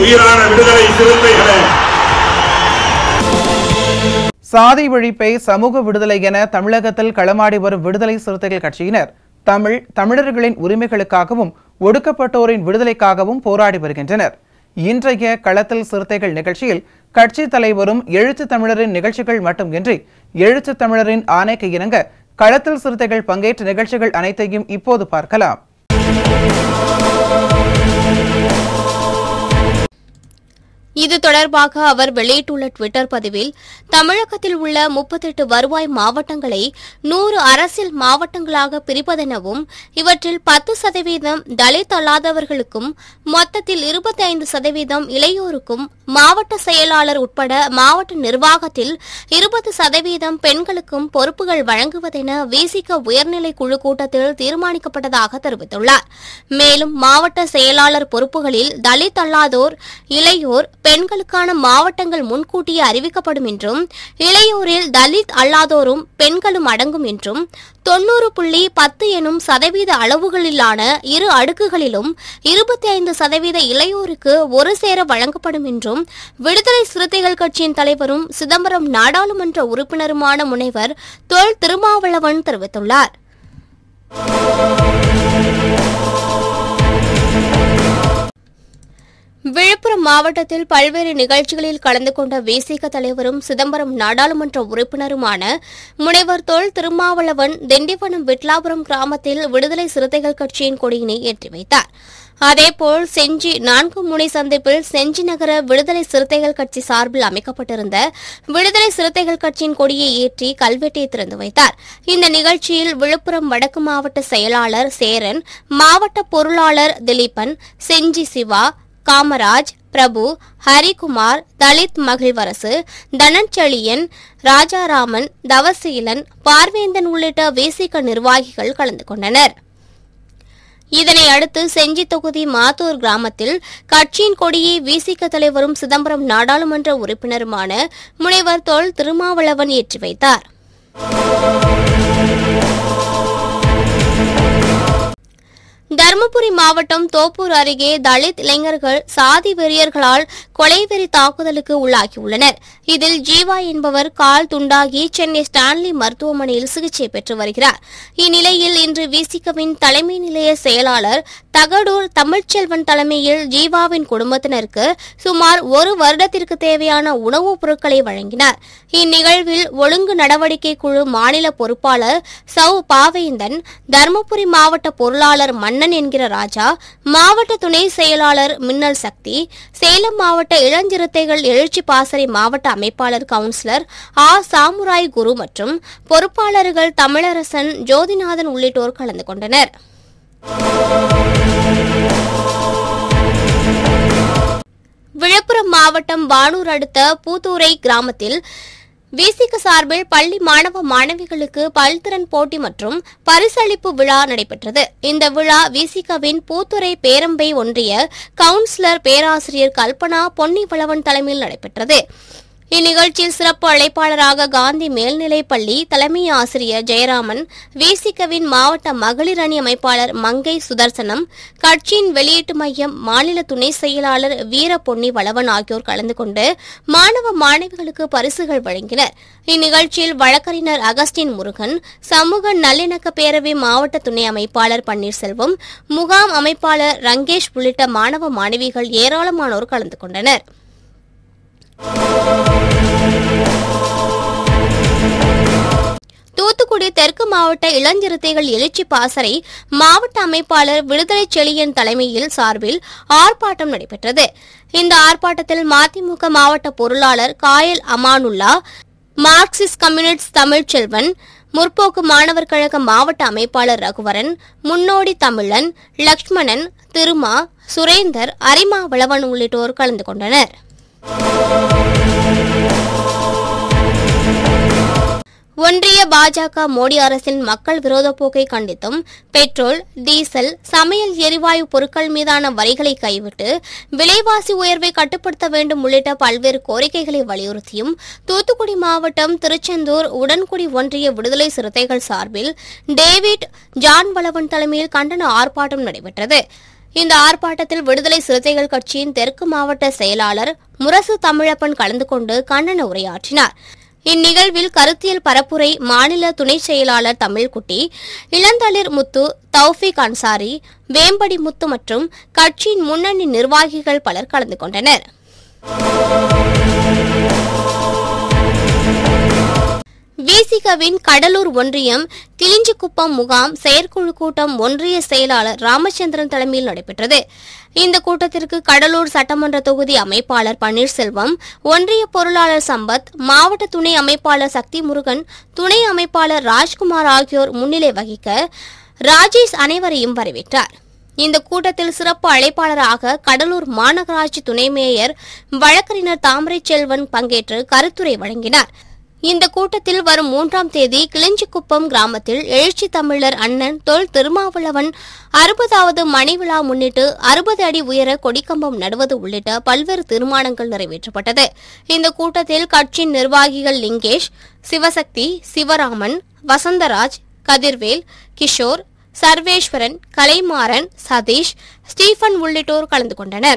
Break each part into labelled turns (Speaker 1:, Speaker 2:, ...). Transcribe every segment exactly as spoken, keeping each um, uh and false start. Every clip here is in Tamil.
Speaker 1: உயிரான விடுதலை சிறுத்தைகளே.
Speaker 2: சாதி ஒழிப்பை சமூக விடுதலை என தமிழகத்தில் களமாடி வரும் விடுதலை சிறுத்தைகள் கட்சியினர் தமிழ் தமிழர்களின் உரிமைகளுக்காகவும் ஒடுக்கப்பட்டோரின் விடுதலைக்காகவும் போராடி வருகின்றனர். இன்றைய களத்தில் சிறுத்தைகள் நிகழ்ச்சியில் கட்சி தலைவரும் எழுத்து தமிழரின் நிகழ்ச்சிகள் மட்டுமின்றி எழுத்து தமிழரின் ஆணைக்கு இணங்க களத்தில் சிறுத்தைகள் பங்கேற்ற நிகழ்ச்சிகள் அனைத்தையும் இப்போது பார்க்கலாம்.
Speaker 3: இது தொடர்பாக அவர் வெளியிட்டுள்ள டுவிட்டர் பதிவில், தமிழகத்தில் உள்ள முப்பத்தெட்டு வருவாய் மாவட்டங்களை நூறு அரசியல் மாவட்டங்களாக பிரிப்பதெனவும் இவற்றில் பத்து சதவீதம் தலித் அல்லாதவர்களுக்கும் மொத்தத்தில் இருபத்தி ஐந்து சதவீதம் இளையோருக்கும் மாவட்ட செயலாளர் உட்பட மாவட்ட நிர்வாகத்தில் இருபது சதவீதம் பெண்களுக்கும் பொறுப்புகள் வழங்குவதென விசிக உயர்நிலை குழு கூட்டத்தில் தீர்மானிக்கப்பட்டதாக தெரிவித்துள்ளார். மேலும் மாவட்ட செயலாளர் பொறுப்புகளில் தலித் அல்லாதோர், இளையோர், பெண்களுக்கான மாவட்டங்கள் முன்கூட்டியே அறிவிக்கப்படும் என்றும் இளையோரில் தலித் அல்லாதோரும் பெண்களும் அடங்கும் என்றும் தொன்னூறு புள்ளி பத்து எனும் சதவீத அளவுகளிலான இரு அடுக்குகளிலும் இருபத்தி ஐந்து சதவீத இளையோருக்கு ஒரு சேர வழங்கப்படும் என்றும் விடுதலை சிறுத்தைகள் கட்சியின் தலைவரும் சிதம்பரம் நாடாளுமன்ற உறுப்பினருமான முனைவர் தொல் திருமாவளவன் தெரிவித்துள்ளார். விழுப்புரம் மாவட்டத்தில் பல்வேறு நிகழ்ச்சிகளில் கலந்து கொண்ட விசிக தலைவரும் சிதம்பரம் நாடாளுமன்ற உறுப்பினருமான முனைவர் தொல் திருமாவளவன் திண்டிவனம் விட்லாபுரம் கிராமத்தில் விடுதலை சிறுத்தைகள் கட்சியின் கொடியினை ஏற்றி வைத்தார். அதேபோல் செஞ்சி நான்கு முனை சந்திப்பில் செஞ்சி நகர விடுதலை சிறுத்தைகள் கட்சி சார்பில் அமைக்கப்பட்டிருந்த விடுதலை சிறுத்தைகள் கட்சியின் கொடியை ஏற்றி கல்வெட்டை திறந்து வைத்தார். இந்த நிகழ்ச்சியில் விழுப்புரம் வடக்கு மாவட்ட செயலாளர் சேரன், மாவட்ட பொருளாளர் திலீபன், செஞ்சி சிவா, காமராஜ், பிரபு, ஹரிகுமார், தலித் மகிழ்வரசு, தனஞ்செழியன், ராஜாராமன், தவசீலன், பார்வேந்தன் உள்ளிட்ட விசிக நிர்வாகிகள் கலந்து கொண்டனர். இதனை அடுத்து செஞ்சி தொகுதி மாத்தூர் கிராமத்தில் கட்சியின் கொடியை விசிக தலைவரும் சிதம்பரம் நாடாளுமன்ற உறுப்பினருமான முனைவர் தொல் திருமாவளவன் ஏற்றி வைத்தார். தருமபுரி மாவட்டம் தோப்பூர் அருகே தலித் இளைஞர்கள் சாதி வெறியர்களால் கொலைவெறி தாக்குதலுக்கு உள்ளாகியுள்ளனர். இதில் ஜீவா என்பவர் கால் துண்டாகி சென்னை ஸ்டான்லி மருத்துவமனையில் சிகிச்சை பெற்று வருகிறார். இந்நிலையில் இன்று விசிகவின் தலைமை நிலைய செயலாளர் தகடூர் தமிழ்ச்செல்வன் தலைமையில் ஜீவாவின் குடும்பத்தினருக்கு சுமார் ஒரு வருடத்திற்கு தேவையான உணவுப் பொருட்களை வழங்கினார். இந்நிகழ்வில் ஒழுங்கு நடவடிக்கை குழு மாநில பொறுப்பாளர் சௌ பாவேந்தன், தருமபுரி மாவட்ட பொருளாளர் மன்னன் என்கிற ராஜா, மாவட்ட துணை செயலாளர் மின்னல் சக்தி, சேலம் மாவட்ட இளஞ்சிறுத்தைகள் எழுச்சி பாசறை மாவட்ட அமைப்பாளர் கவுன்சிலர் ஆ சாமுராய் குரு மற்றும் பொறுப்பாளர்கள் தமிழரசன், ஜோதிநாதன் உள்ளிட்டோர் கலந்து கொண்டனர். விழுப்புரம் மாவட்டம் வானூர் அடுத்த பூத்தூரை கிராமத்தில் விசிக சார்பில் பள்ளி மாணவ மாணவிகளுக்கு பல்திறன் போட்டி மற்றும் பரிசளிப்பு விழா நடைபெற்றது. இந்த விழா விசிகவின் பூத்துறை பேரம்பை ஒன்றிய கவுன்சிலர் பேராசிரியர் கல்பனா பொன்னிவளவன் தலைமையில் நடைபெற்றது. இந்நிகழ்ச்சியில் சிறப்பு அழைப்பாளராக காந்தி மேல்நிலைப் பள்ளி தலைமை ஆசிரியர் ஜெயராமன், விசிகவின் மாவட்ட மகளிர் அணி அமைப்பாளர் மங்கை சுதர்சனம், கட்சியின் வெளியீட்டு மையம் மாநில துணை செயலாளர் வீர பொன்னி வளவன் ஆகியோர் கலந்து கொண்டு மாணவ மாணவிகளுக்கு பரிசுகள் வழங்கினர். இந்நிகழ்ச்சியில் வழக்கறிஞர் அகஸ்டின் முருகன், சமூக நல்லிணக்க பேரவை மாவட்ட துணை அமைப்பாளர் பன்னீர்செல்வம், முகாம் அமைப்பாளர் ரங்கேஷ் உள்ளிட்ட மாணவ மாணவிகள் ஏராளமானோர் கலந்து கொண்டனர். தூத்துக்குடி தெற்கு மாவட்ட இளஞ்சிறுத்தைகள் எழுச்சி பாசறை மாவட்ட அமைப்பாளர் விடுதலை செழியன் தலைமையில் சார்பில் ஆர்ப்பாட்டம் நடைபெற்றது. இந்த ஆர்ப்பாட்டத்தில் மதிமுக மாவட்ட பொருளாளர் காயல் அமானுல்லா, மார்க்சிஸ்ட் கம்யூனிஸ்ட் தமிழ்ச்செல்வன், முற்போக்கு மாணவர் கழக மாவட்ட அமைப்பாளர் ரகுவரன், முன்னோடி தமிழன், லக்ஷ்மணன், திருமா, சுரேந்தர், அரிமா வளவன் உள்ளிட்டோர் கலந்து கொண்டனர். ஒன்றிய பாஜக மோடி அரசின் மக்கள் விரோத போக்கை கண்டித்தும் பெட்ரோல், டீசல், சமையல் எரிவாயு பொருட்கள் மீதான வரிகளை கைவிட்டு விலைவாசி உயர்வை கட்டுப்படுத்த வேண்டும் உள்ளிட்ட பல்வேறு கோரிக்கைகளை வலியுறுத்தியும் தூத்துக்குடி மாவட்டம் திருச்செந்தூர் உடன்குடி ஒன்றிய விடுதலை சிறுத்தைகள் சார்பில் டேவிட் ஜான் வளவன் தலைமையில் கண்டன ஆர்ப்பாட்டம் நடைபெற்றது. இந்த ஆர்ப்பாட்டத்தில் விடுதலை சிறுத்தைகள் கட்சியின் தெற்கு மாவட்ட செயலாளர் முரசு தமிழப்பன் கலந்து கொண்டு கண்டன உரையாற்றினார். இந்நிகழ்வில் கருத்தியல் பரப்புரை மாநில துணை செயலாளர் தமிழ்குட்டி, இளந்தளிர் முத்து, தௌஃபிக் அன்சாரி, வேம்படி முத்து மற்றும் கட்சியின் முன்னணி நிர்வாகிகள் பலர் கலந்து கொண்டனர். விசிகவின் கடலூர் ஒன்றியம் கிளிஞ்சிக்குப்பம் முகாம் செயற்குழு கூட்டம் ஒன்றிய செயலாளர் ராமச்சந்திரன் தலைமையில் நடைபெற்றது. இந்த கூட்டத்திற்கு கடலூர் சட்டமன்ற தொகுதி அமைப்பாளர் பன்னீர்செல்வம், ஒன்றிய பொருளாளர் சம்பத், மாவட்ட துணை அமைப்பாளர் சக்தி முருகன், துணை அமைப்பாளர் ராஜ்குமார் ஆகியோர் முன்னிலை வகிக்க ராஜேஷ் அனைவரையும் வரவேற்றார். இந்த கூட்டத்தில் சிறப்பு அழைப்பாளராக கடலூர் மாநகராட்சி துணை மேயர் வழக்கறிஞர் தாமரை செல்வன் பங்கேற்று கருத்துரை வழங்கினார். இந்த கூட்டத்தில் வரும் மூன்றாம் தேதி கிளிஞ்சிக்குப்பம் கிராமத்தில் எழுச்சி தமிழர் அண்ணன் தொல் திருமாவளவன் அறுபதாவது மணி விழா முன்னிட்டு அறுபது அடி உயர கொடிக்கம்பம் நடுவது உள்ளிட்ட பல்வேறு தீர்மானங்கள் நிறைவேற்றப்பட்டது. இந்த கூட்டத்தில் கட்சியின் நிர்வாகிகள் லிங்கேஷ், சிவசக்தி, சிவராமன், வசந்தராஜ், கதிர்வேல், கிஷோர், சர்வேஸ்வரன், கலைமாறன், சதீஷ், ஸ்டீபன் உள்ளிட்டோர் கலந்து கொண்டனர்.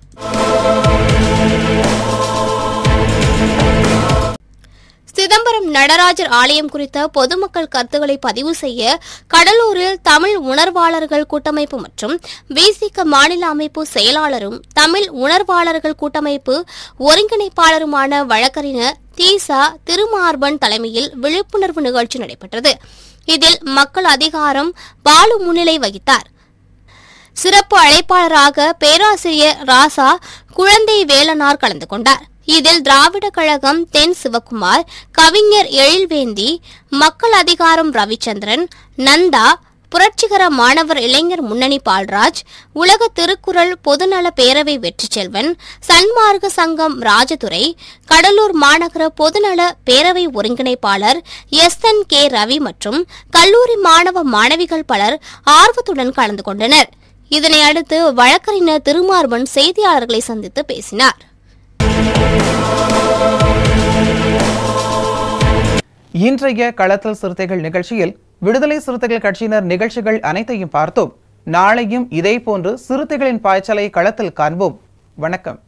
Speaker 3: சிதம்பரம் நடராஜர் ஆலயம் குறித்த பொதுமக்கள் கருத்துக்களை பதிவு செய்ய கடலூரில் தமிழ் உணர்வாளர்கள் கூட்டமைப்பு மற்றும் விசிக மாநில அமைப்பு செயலாளரும் தமிழ் உணர்வாளர்கள் கூட்டமைப்பு ஒருங்கிணைப்பாளருமான வழக்கறிஞர் தீசா திருமார்பன் தலைமையில் விழிப்புணர்வு நிகழ்ச்சி நடைபெற்றது. இதில் மக்கள் அதிகாரம் பாலு முன்னிலை வகித்தார். சிறப்பு அழைப்பாளராக பேராசிரியர் ராசா குழந்தை வேலனார் கலந்து கொண்டார். இதில் திராவிட கழகம் தென் சிவக்குமார், கவிஞர் எழில்வேந்தி, மக்கள் அதிகாரம் ரவிச்சந்திரன், நந்தா, புரட்சிகர மாணவர் இளைஞர் முன்னணி பால்ராஜ், உலக திருக்குறள் பொதுநல பேரவை வெற்றிச்செல்வன், சன்மார்க்க சங்கம் ராஜதுரை, கடலூர் மாநகர பொதுநல பேரவை ஒருங்கிணைப்பாளர் எஸ் என் கே ரவி மற்றும் கல்லூரி மாணவ மாணவிகள் பலர் ஆர்வத்துடன் கலந்து கொண்டனர். இதனை அடுத்து வழக்கறிஞர் திருமார்பன் செய்தியாளர்களை சந்தித்து பேசினார்.
Speaker 2: இன்றைய களத்தல் சிறுத்தைகள் நிகழ்ச்சியில் விடுதலை சிறுத்தைகள் கட்சியினர் நிகழ்ச்சிகள் அனைத்தையும் பார்த்தோம். நாளையும் இதேபோன்று சிறுத்தைகளின் பாய்ச்சலை களத்தில் காண்போம். வணக்கம்.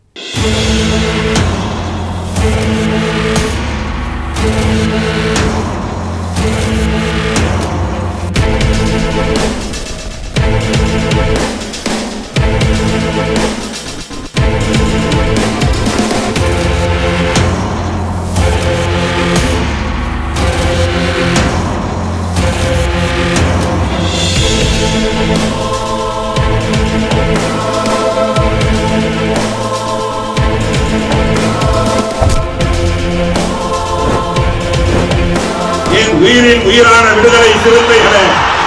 Speaker 1: உயிரின் உயிரான விடுதலை சிறுத்தைகளே,